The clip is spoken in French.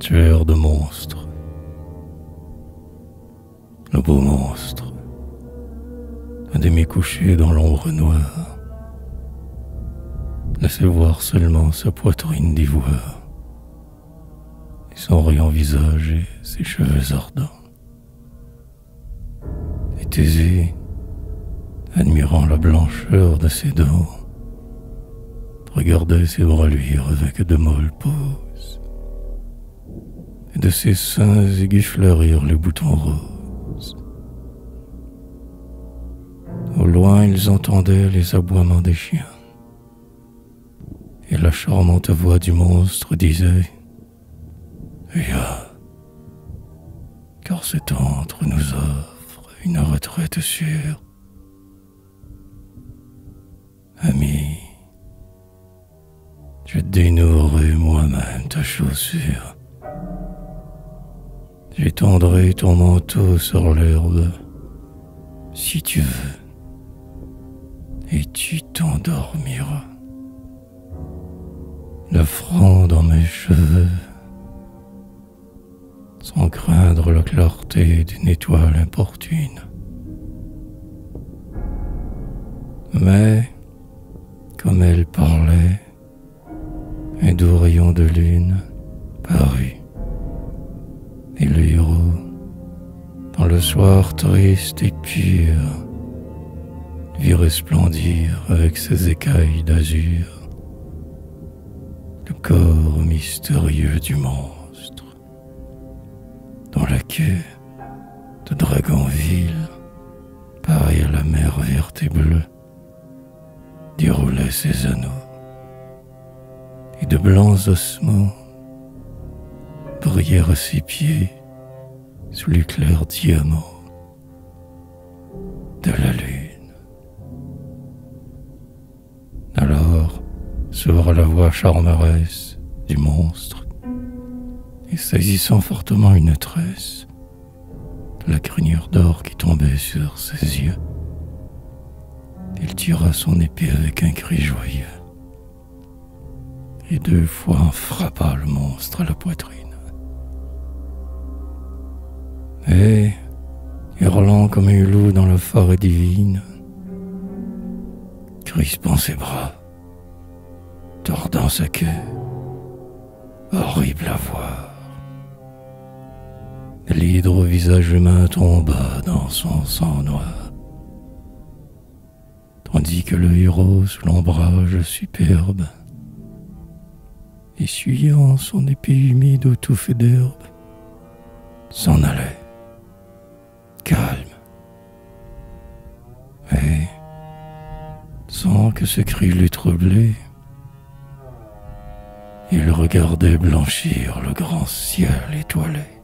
tueur de monstres. Le beau monstre, à demi couché dans l'ombre noire, laissait voir seulement sa poitrine d'ivoire, et son riant visage et ses cheveux ardents. Et Thésée, admirant la blancheur de ses dents, regardait ses bras luire avec de molles poses, et de ses seins aigus fleurir les boutons roses. Au loin, ils entendaient les aboiements des chiens, et la charmante voix du monstre disait « Viens, car cet antre nous offre une retraite sûre. Ami, je dénouerai moi-même ta chaussure. J'étendrai ton manteau sur l'herbe, si tu veux, et tu t'endormiras. Le front dans mes cheveux, sans craindre la clarté d'une étoile importune. Mais, comme elle parlait, un doux rayon de lune parut, et le héros, dans le soir triste et pur, vit resplendir avec ses écailles d'azur le corps mystérieux du monstre, dont la queue de dragon vil, pareille à la mer verte et bleue, déroulait ses anneaux, et de blancs ossements brillaient à ses pieds sous l'éclair diamant de la lune. Alors s'ouvre la voix charmeresse du monstre, et saisissant fortement une tresse, la crinière d'or qui tombait sur ses yeux, il tira son épée avec un cri joyeux, et 2 fois en frappa le monstre à la poitrine. Et, hurlant comme un loup dans la forêt divine, crispant ses bras, tordant sa queue, horrible à voir, l'hydre au visage humain tomba dans son sang noir, tandis que le héros sous l'ombrage superbe, essuyant son épée humide aux touffes d'herbe, s'en allait, calme, et, sans que ce cri l'eût troublé, il regardait blanchir le grand ciel étoilé.